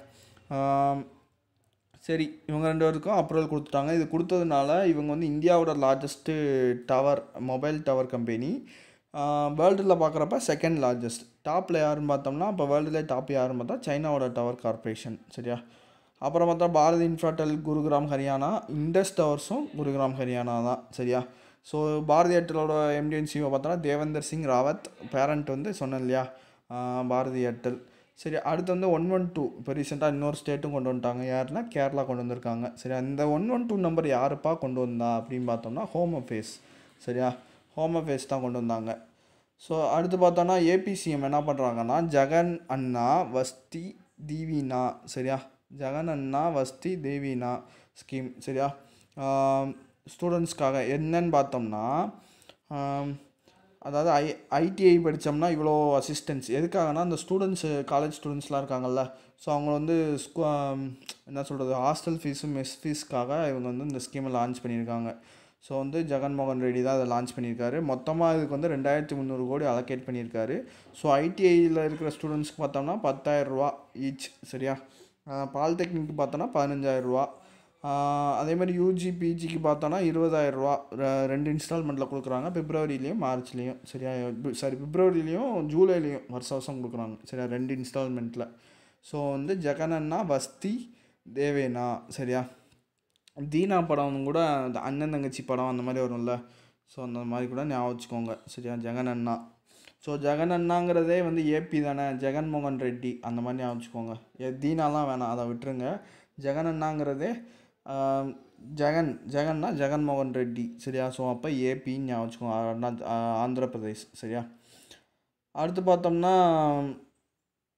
சரி, இவங்க 2 பேருக்கும் அப்ரூவல் கொடுத்துட்டாங்க. இது கொடுத்ததுனால இவங்க வந்து இந்தியாவோட லார்ஜஸ்ட்டு மொபைல் டவர் கம்பெனி. வேர்ல்டில் பார்க்குறப்ப செகண்ட் லார்ஜஸ்ட். டாப்பில் யாருன்னு பார்த்தோம்னா இப்போ வேர்ல்டுலேயே டாப் யாருன்னு பார்த்தா சைனாவோட டவர் கார்பரேஷன் சரியா. அப்புறம் பார்த்தா பாரதி இன்ஃப்ராடெல் குருகிராம் ஹரியானா, இண்டஸ் டவர்ஸும் குருகிராம் ஹரியானா தான் சரியா. ஸோ பாரதி ஏர்டெலோட எம்டிஎன்சிஓ பார்த்தோன்னா தேவேந்தர் சிங் ராவத், பேரண்ட் வந்து சொன்னேன் இல்லையா பாரதி ஏர்டெல் சரி. அடுத்து வந்து 112 இப்போ ரீசெண்டாக இன்னொரு ஸ்டேட்டும் கொண்டு வந்துட்டாங்க, யாருன்னா கேரளா கொண்டு வந்திருக்காங்க சரியா. இந்த 112 நம்பர் யாருப்பா கொண்டு வந்தா அப்படின்னு பார்த்தோம்னா ஹோம் அஃபேர்ஸ் சரியா, ஹோம் அஃபேர்ஸ் தான் கொண்டு வந்தாங்க. ஸோ அடுத்து பார்த்தோன்னா ஏபிசிஎம் என்ன பண்ணுறாங்கன்னா ஜெகன் அண்ணா வஸ்தி தீவினா சரியா, ஜெகன் அண்ணா வஸ்தி தேவினா ஸ்கீம் சரியா. ஸ்டூடெண்ட்ஸ்க்காக என்னன்னு பார்த்தோம்னா அதாவது ஐடிஐ படித்தோம்னா இவ்வளோ அசிஸ்டன்ஸ் எதுக்காகனா அந்த காலேஜ் ஸ்டூடெண்ட்ஸ்லாம் இருக்காங்கல்ல, ஸோ அவங்க வந்து என்ன சொல்கிறது ஹாஸ்டல் ஃபீஸும் மெஸ் ஃபீஸ்க்காக இவங்க வந்து இந்த ஸ்கீமை லான்ச் பண்ணியிருக்காங்க. ஸோ வந்து ஜெகன்மோகன் ரெட்டி தான் அதை லான்ச் பண்ணியிருக்காரு. மொத்தமாக இதுக்கு வந்து 2300 கோடி அலோகேட் பண்ணியிருக்காரு. ஸோ ஐடிஐயில் இருக்கிற ஸ்டூடெண்ட்ஸ்க்கு பார்த்தோம்னா 10,000 ரூபா ஈச் சரியா. பாலிடெக்னிக்கு பார்த்தோன்னா 15,000 ரூபா. அதேமாதிரி யூஜி பிஜிக்கு பார்த்தோன்னா 20,000 ரூபா 2 இன்ஸ்டால்மெண்ட்டில் கொடுக்குறாங்க, பிப்ரவரிலையும் மார்ச்லேயும் சரியா. பிப்ரவரிலையும் ஜூலைலையும் வருஷம் கொடுக்குறாங்க சரியா, 2 இன்ஸ்டால்மெண்ட்டில். ஸோ வந்து ஜெகனண்ணா வஸ்தி தேவேனா சரியா. தீனா படம் கூட அந்த அண்ணன் தங்கச்சி படம் அந்த மாதிரி வரும்ல, ஸோ அந்த மாதிரி கூட ஞாபகம் வச்சுக்கோங்க சரியா, ஜெகனண்ணா. ஸோ ஜெகனண்ணாங்கிறதே வந்து ஏபி தானே, ஜெகன்மோகன் ரெட்டி அந்த மாதிரி ஞாபகம் வச்சுக்கோங்க. தீனாலாம் வேணாம், அதை விட்டுருங்க. ஜெகனண்ணாங்கிறதே ஜெகன்னா ஜெகன்மோகன் ரெட்டி சரியா. ஸோ அப்போ ஏபின்னு ஞாபகம் வச்சுக்கோங்க, ஆந்திர பிரதேஷ் சரியா. அடுத்து பார்த்தோம்னா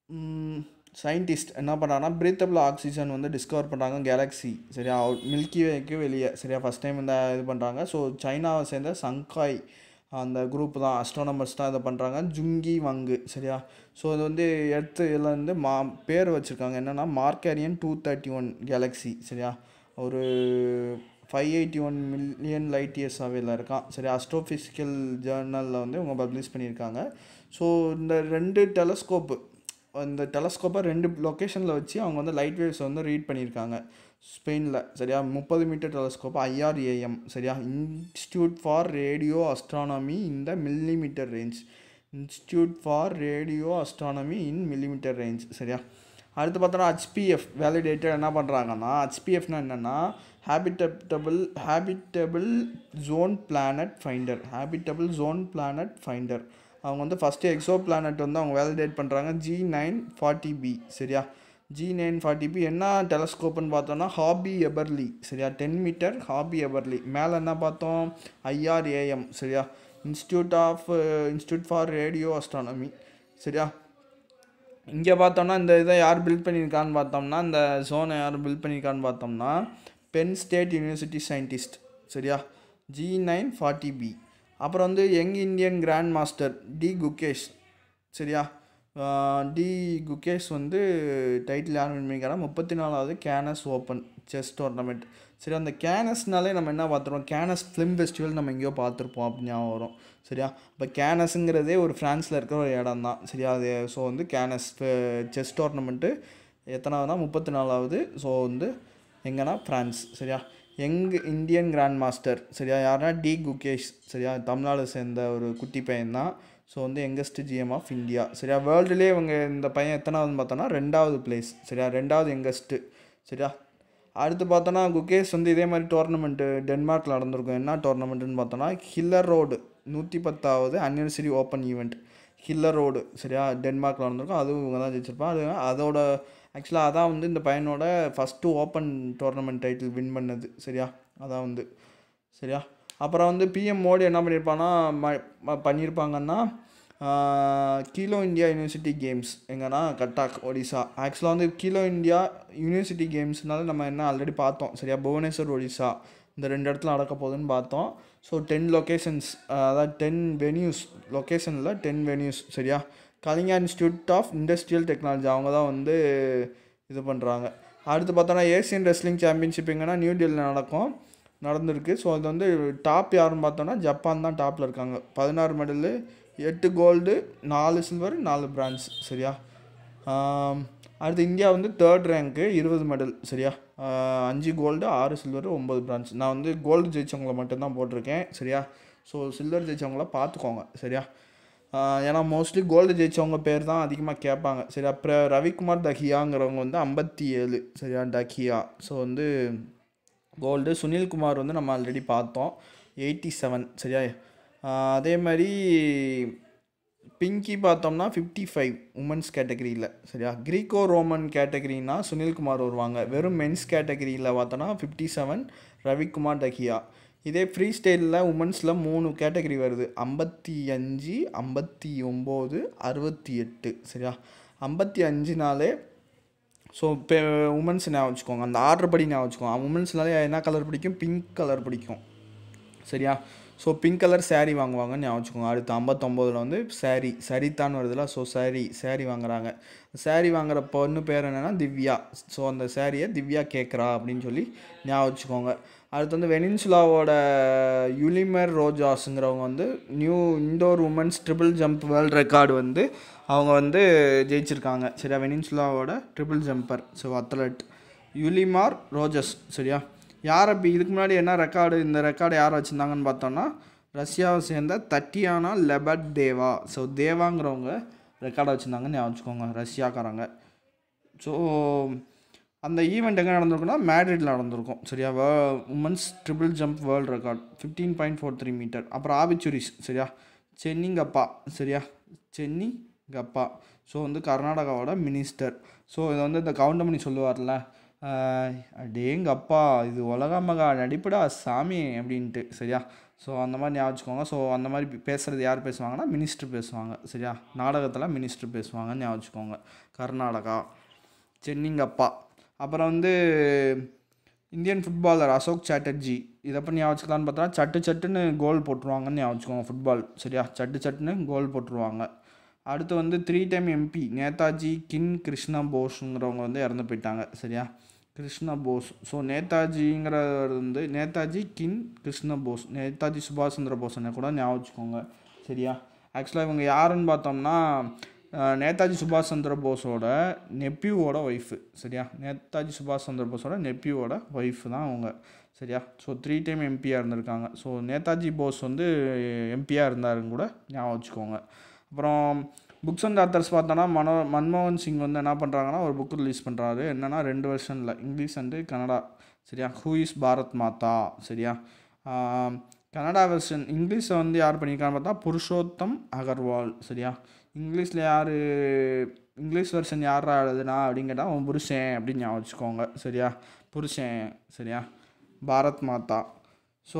சயின்டிஸ்ட் என்ன பண்ணுறாங்கன்னா பிரீத்தபிள் ஆக்சிஜன் வந்து டிஸ்கவர் பண்ணுறாங்க கேலக்ஸி சரியா மில்கி வேக்கு வெளியே சரியா ஃபஸ்ட் டைம் இந்த இது பண்ணுறாங்க. ஸோ சைனாவை சேர்ந்த சங்காய் அந்த குரூப் தான் அஸ்ட்ரானமர்ஸ் தான் இதை பண்ணுறாங்க. ஜுங்கி வங்கு சரியா. ஸோ இது வந்து எடுத்து இதில் வந்து பேர் வச்சுருக்காங்க என்னென்னா மார்க்கேரியன் 231 கேலக்ஸி சரியா. ஒரு 581 மில்லியன் லைட் இயர்ஸ் அவையில் இருக்கான் சரி. அஸ்ட்ரோஃபிசிக்கல் ஜேர்னலில் வந்து இவங்க பப்ளிஷ் பண்ணியிருக்காங்க. ஸோ இந்த 2 டெலஸ்கோப்பு இந்த டெலஸ்கோப்பை 2 லொக்கேஷனில் வச்சு அவங்க வந்து லைட் வேவ்ஸ் வந்து ரீட் பண்ணியிருக்காங்க ஸ்பெயினில் சரியா. 30 மீட்டர் டெலஸ்கோப் IRAM சரியா. Institute for radio astronomy in the millimetre range. Institute for radio astronomy in millimetre range சரியா. அடுத்து பார்த்தோன்னா HPF வேலிடேட்டட் என்ன பண்ணுறாங்கன்னா HPFனா என்னென்னா habitable zone planet finder. Habitable zone planet finder அவங்க வந்து ஃபஸ்ட்டு எக்ஸோ பிளானட் வந்து அவங்க வேலிடேட் பண்ணுறாங்க G940b சரியா. G940b என்ன டெலஸ்கோப்புன்னு பார்த்தோன்னா ஹாபி எபர்லி சரியா. 10 மீட்டர் ஹாபி எபர்லி. மேலே என்ன பார்த்தோம் IRAM சரியா. இன்ஸ்டியூட் ஃபார் ரேடியோ அஸ்ட்ரானமி சரியா. இங்கே பார்த்தோம்னா இந்த இதை யார் பில்ட் பண்ணியிருக்கான்னு பார்த்தோம்னா இந்த ஜோனை யார் பில்ட் பண்ணியிருக்கான்னு பார்த்தோம்னா பென் ஸ்டேட் யூனிவர்சிட்டி சயின்டிஸ்ட் சரியா. G940b. அப்புறம் வந்து young Indian grand master D Gukesh சரியா. டி குகேஷ் வந்து டைட்டில் யார் வின் பண்ணிக்கிறாங்க 34வது கேனஸ் ஓப்பன் செஸ் டோர்னமெண்ட் சரி. அந்த கேனஸ்னாலே நம்ம என்ன பார்த்துருவோம் கேனஸ் ஃபிலிம் ஃபெஸ்டிவல் நம்ம எங்கேயோ பார்த்துருப்போம் அப்படின்னு ஞாபகம் வரும் சரியா. இப்போ கேனஸுங்கிறதே ஒரு ஃப்ரான்ஸில் இருக்கிற ஒரு இடம் தான் சரியா. அது ஸோ வந்து கேனஸ் செஸ் டோர்னமெண்ட்டு எத்தனாவதுனா 34வது. ஸோ வந்து எங்கன்னா ஃப்ரான்ஸ் சரியா. யங் இந்தியன் கிராண்ட் மாஸ்டர் சரியா யாருன்னா டி குகேஷ் சரியா. தமிழ்நாடு சேர்ந்த ஒரு குட்டி பையன் தான். ஸோ வந்து யங்கஸ்ட் GM ஆஃப் இந்தியா சரியா. வேர்ல்டுலேயே இவங்க இந்த பையன் எத்தனாவதுன்னு பார்த்தோன்னா 2வது பிளேஸ் சரியா. 2வது யங்கஸ்ட்டு சரியா. அடுத்து பார்த்தோன்னா குகேஷ் வந்து இதே மாதிரி டோர்னமெண்ட்டு டென்மார்க்கில் நடந்திருக்கும். என்ன டோர்னமெண்ட்டுன்னு பார்த்தோன்னா ஹில்லர் ரோடு 110வது anniversary open event Hillerod சரியா. டென்மார்க்கில் நடந்திருக்கும். அதுவும் இவங்க தான் ஜெயிச்சிருப்பான். அது அதோட ஆக்சுவலாக அதான் வந்து இந்த பையனோட first open tournament title win பண்ணது சரியா. அதான் வந்து சரியா. அப்புறம் வந்து PM மோடி என்ன பண்ணியிருப்பாங்கன்னா கீலோ இந்தியா யூனிவர்சிட்டி கேம்ஸ் எங்கன்னா கட்டாக் ஒடிசா. ஆக்சுவலாக வந்து கீலோ இந்தியா யூனிவர்சிட்டி கேம்ஸ்னால நம்ம என்ன ஆல்ரெடி பார்த்தோம் சரியா. புவனேஸ்வர் ஒடிசா இந்த 2 இடத்துல நடக்க போகுதுன்னு பார்த்தோம். ஸோ 10 லொக்கேஷன்ஸ் அதாவது 10 வென்யூஸ் லொக்கேஷனில் 10 வென்யூஸ் சரியா. Kalinga institute of industrial technology அவங்க தான் வந்து இது பண்ணுறாங்க. அடுத்து பார்த்தோன்னா ஏசியன் ரெஸ்லிங் சாம்பியன்ஷிப் எங்கன்னா நியூ டெல்லியில் நடந்திருக்கு. ஸோ அது வந்து டாப் யாருன்னு பார்த்தோன்னா ஜப்பான் தான் டாப்பில் இருக்காங்க. 16 மெடலு 8 கோல்டு 4 சில்வர் 4 பிரான்ஸ் சரியா. அடுத்து இந்தியா வந்து 3rd ரேங்க்கு 20 மெடல் சரியா. 5 கோல்டு 6 சில்வர் 9 பிரான்ஸ். நான் வந்து கோல்டு ஜெயிச்சவங்களை மட்டும்தான் போட்டிருக்கேன் சரியா. ஸோ சில்வர் ஜெயிச்சவங்கள பார்த்துக்கோங்க சரியா. ஏன்னா மோஸ்ட்லி கோல்டு ஜெயிச்சவங்க பேர் தான் அதிகமாக கேட்பாங்க சரியா. அப்புறம் ரவிக்குமார் தஹியாங்கிறவங்க வந்து 57 சரியா டஹியா. ஸோ வந்து கோல்டு. சுனில்குமார் வந்து நம்ம ஆல்ரெடி பார்த்தோம் 87 சரியா. அதே மாதிரி பிங்கி பார்த்தோம்னா 55 உமன்ஸ் கேட்டகரியில் சரியா. கிரீக்கோ ரோமன் கேட்டகரினா சுனில்குமார் வருவாங்க. வெறும் மென்ஸ் கேட்டகரியில் பார்த்தோன்னா 57 ரவிக்குமார் டஹியா. இதே ஃப்ரீ ஸ்டைலில் உமன்ஸில் 3 கேட்டகரி வருது 55 59 68 சரியா. 55நாலே ஸோ இப்போ உமன்ஸ் ஞாபகம் வச்சுக்கோங்க. அந்த ஆர்டர் படி ஞாபகம் வச்சுக்கோங்க. உமன்ஸ்னாலே என்ன கலர் பிடிக்கும் பிங்க் கலர் பிடிக்கும் சரியா. ஸோ பிங்க் கலர் saree வாங்குவாங்கன்னு ஞாபகம் வச்சுக்கோங்க. அடுத்து 59ல் வந்து சரிதான் வருதுல. ஸோ saree வாங்குறாங்க. saree வாங்குற பொண்ணு பேர் என்னென்னா திவ்யா. ஸோ அந்த சாரியை திவ்யா கேட்குறா அப்படின்னு சொல்லி ஞாபகம் வச்சுக்கோங்க. அடுத்து வந்து வெனின்சுலாவோட யுலிமர் ரோஜாஸுங்கிறவங்க வந்து new indoor women's triple jump world record வந்து அவங்க வந்து ஜெயிச்சிருக்காங்க சரியா. வெனின்சுலாவோட triple jumper so athlete Yulimar Rojas சரியா. யார் அப்படி இதுக்கு முன்னாடி என்ன ரெக்கார்டு இந்த ரெக்கார்டு யார் வச்சுருந்தாங்கன்னு பார்த்தோன்னா ரஷ்யாவை சேர்ந்த தட்டியானா லெபடேவா. ஸோ தேவாங்கிறவங்க ரெக்கார்டை வச்சுருந்தாங்கன்னு ஞாபகம் வச்சுக்கோங்க ரஷ்யாக்காரங்க. ஸோ அந்த ஈவெண்ட் எங்கே நடந்திருக்குன்னா மேட்ரிட்டில் நடந்திருக்கும் சரியா. Women's triple jump world record 15.43 metre. அப்புறம் ஆபிச்சுரிஸ் சரியா. சென்னிங்கப்பா சரியா. சென்னிங்கப்பா ஸோ வந்து கர்நாடகாவோட மினிஸ்டர். ஸோ இதை வந்து இந்த கவுண்டமணி சொல்லுவார்ல அடேங்கப்பா இது உலகமகா நடிப்புடா சாமி அப்படின்ட்டு சரியா. ஸோ அந்த மாதிரி ஞாபகம் வச்சுக்கோங்க. ஸோ அந்த மாதிரி பேசுகிறது யார் பேசுவாங்கன்னா மினிஸ்டர் பேசுவாங்க. சரியா, நாடகத்தில் மினிஸ்டர் பேசுவாங்கன்னு ஞாபகம் வச்சுக்கோங்க. கர்நாடகா. சென்னிங்கப்பா. அப்புறம் வந்து இந்தியன் ஃபுட்பாலர் அசோக் சாட்டர்ஜி, இதை பண்ணி ஞாபகம் வச்சுக்கலான்னு பார்த்தா சட்டு சட்டுன்னு கோல் போட்டுருவாங்கன்னு ஞாபகம் வச்சுக்கோங்க. ஃபுட்பால். சரியா, சட்டு சட்டுன்னு கோல் போட்டுருவாங்க. அடுத்து வந்து 3 டைம் எம்பி நேதாஜி கின் கிருஷ்ணா போஸுங்கிறவங்க வந்து இறந்து போயிட்டாங்க. சரியா, கிருஷ்ணா போஸ். ஸோ நேதாஜிங்கிறவர் வந்து நேதாஜி கின் கிருஷ்ண போஸ், நேதாஜி சுபாஷ் சந்திர போஸ்ன்னு கூட ஞாபகம் வச்சுக்கோங்க. சரியா, ஆக்சுவலாக இவங்க யாருன்னு பார்த்தோம்னா நேதாஜி சுபாஷ் சந்திர போஸோட நெப்யூவோட ஒய்ஃபு. சரியா, நேதாஜி சுபாஷ் சந்திர போஸோட நெப்யூவோட ஒய்ஃபு தான் அவங்க. சரியா, ஸோ 3 டைம் எம்பியாக இருந்திருக்காங்க. ஸோ நேதாஜி போஸ் வந்து எம்பியாக இருந்தாருன்னு கூட ஞாபகம் வச்சுக்கோங்க. அப்புறம் புக்ஸ் அண்ட் ஆத்தர்ஸ் பார்த்தோன்னா மன்மோகன் சிங் வந்து என்ன பண்ணுறாங்கன்னா ஒரு புக்கு ரிலீஸ் பண்ணுறாரு. என்னென்னா 2 வெர்ஷனில், இங்கிலீஷ் அண்டு கன்னடா. சரியா, ஹூ இஸ் பாரத் மாதா. சரியா, கன்னடா வெர்ஷன் இங்கிலீஷை வந்து யார் பண்ணியிருக்கான்னு பார்த்தா புருஷோத்தம் அகர்வால். சரியா, இங்கிலீஷில் யார், இங்கிலீஷ் வெர்ஷன் யாரா எழுதுனா அப்படின்னு கேட்டால் அவன் புருஷன் அப்படின்னு ஞாபகம் வச்சுக்கோங்க. சரியா, புருஷன். சரியா, பாரத் மாதா. ஸோ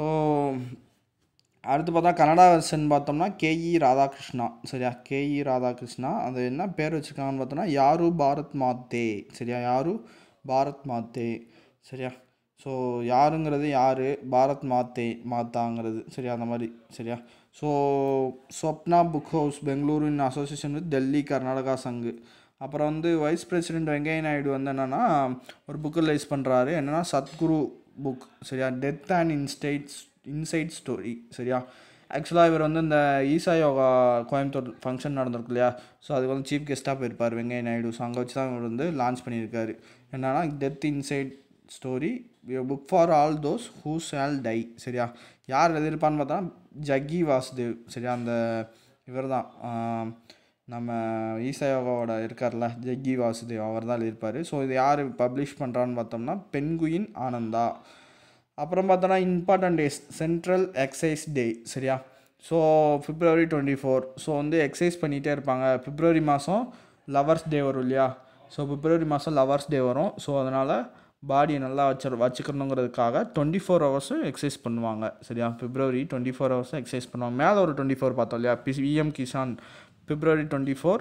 அடுத்து பார்த்தா கன்னடா வெர்ஷன் பார்த்தோம்னா கேஇ ராதாகிருஷ்ணா. சரியா, கேஇ ராதாகிருஷ்ணா. அது என்ன பேர் வச்சுருக்காங்கன்னு பார்த்தோம்னா யாரு பாரத் மாத்தே. சரியா, யாரு பாரத் மாத்தே. சரியா, ஸோ யாருங்கிறது யார், பாரத் மாத்தே மாத்தாங்கிறது. சரியா, அந்த மாதிரி. சரியா, so Swapna book house Bengaluru in association with Delhi Karnataka Sangha. அப்புறம் வந்து வைஸ் பிரசிடென்ட் வெங்கையா நாயுடு வந்து என்னென்னா ஒரு புக்கு ரிலீஸ் பண்ணுறாரு. என்னென்னா சத்குரு புக். சரியா, டெத் அண்ட் இன்சைட் ஸ்டோரி. சரியா, ஆக்சுவலாக இவர் வந்து இந்த ஈசா யோகா கோயம்புத்தூர் ஃபங்க்ஷன் நடந்திருக்கு இல்லையா, ஸோ அதுக்கு வந்து சீஃப் கெஸ்ட்டாக போயிருப்பார் வெங்கையா நாயுடு. ஸோ அங்கே வச்சு தான் இவர் வந்து லான்ச் பண்ணியிருக்காரு. என்னென்னா death inside story book for all those who shall die. சரியா, யார் எழுதியிருப்பான்னு பார்த்தா ஜக்கி வாசுதேவ். சரியா, அந்த இவர் தான் நம்ம ஈசா யோகாவோட இருக்கார்ல ஜக்கி வாசுதேவ், அவர் தான் எழுதியிருப்பார். ஸோ இது யார் பப்ளிஷ் பண்ணுறான்னு பார்த்தோம்னா பென்குயின் ஆனந்தா. அப்புறம் பார்த்தோன்னா important days central excise day. சரியா, ஸோ February 24. ஸோ வந்து எக்ஸசைஸ் பண்ணிகிட்டே இருப்பாங்க. பிப்ரவரி மாதம் லவர்ஸ் டே வரும் இல்லையா, ஸோ பிப்ரவரி மாதம் லவர்ஸ் டே வரும். ஸோ அதனால் பாடியை நல்லா வச்சுக்கணுங்கிறதுக்காக 24 ஹவர்ஸும் எக்ஸசைஸ் பண்ணுவாங்க. சரியா, February 24 ஹவர்ஸும் எக்ஸசைஸ் பண்ணுவாங்க. மேலே ஒரு 24 பார்த்தோம் இல்லையா, PM-KISAN February 24,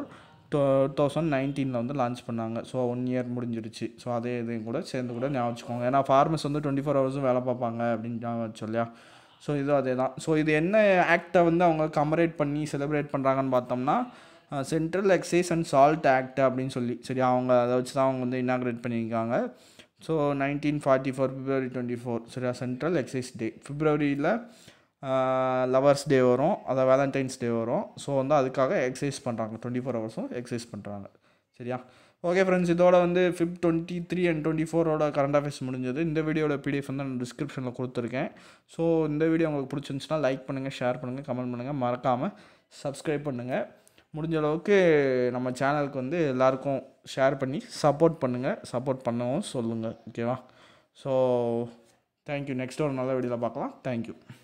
2019 வந்து லான்ச் பண்ணாங்க. ஸோ 1 இயர் முடிஞ்சிருச்சு. ஸோ அதே இதையும் கூட சேர்ந்து கூட ஞாபகம் வச்சுக்கோங்க. ஏன்னா ஃபார்மர்ஸ் வந்து 24 ஹவர்ஸும் வேலை பார்ப்பாங்க அப்படின்னு ஞாபகம் வச்சோம் இல்லையா. ஸோ இது அதே தான். ஸோ இது என்ன ஆக்டை வந்து அவங்க கமரேட் பண்ணி செலிப்ரேட் பண்ணுறாங்கன்னு பார்த்தோம்னா central excise and salt act அப்படின்னு சொல்லி. சரி, அவங்க அதை வச்சு தான் அவங்க வந்து இனாக்ரேட் பண்ணியிருக்காங்க. So 1944 February 24. சரியா, சென்ட்ரல் எக்ஸைஸ் டே. பிப்ரவரியில் லவர்ஸ் டே வரும், அதை வேலண்டைன்ஸ் டே வரும். ஸோ வந்து அதுக்காக எக்ஸசைஸ் பண்ணுறாங்க, 24 ஹவர்ஸும் எக்ஸசைஸ் பண்ணுறாங்க. சரியா, ஓகே ஃப்ரெண்ட்ஸ், இதோட வந்து Feb 23 and 24 கரண்ட் அஃபேர்ஸ் முடிஞ்சது. இந்த வீடியோட PDF வந்து நான் டிஸ்கிரிப்ஷனில் கொடுத்துருக்கேன். ஸோ இந்த வீடியோ உங்களுக்கு பிடிச்சிருந்துச்சுன்னா லைக் பண்ணுங்கள், ஷேர் பண்ணுங்கள், கமெண்ட் பண்ணுங்கள், மறக்காமல் சப்ஸ்கிரைப் பண்ணுங்கள். முடிஞ்ச அளவுக்கு நம்ம சேனலுக்கு வந்து எல்லாருக்கும் ஷேர் பண்ணி சப்போர்ட் பண்ணுங்கள், சப்போர்ட் பண்ணவும் சொல்லுங்கள். ஓகேவா, ஸோ தேங்க்யூ. நெக்ஸ்ட் ஒரு நல்ல வீடியோவில் பார்க்கலாம். தேங்க்யூ.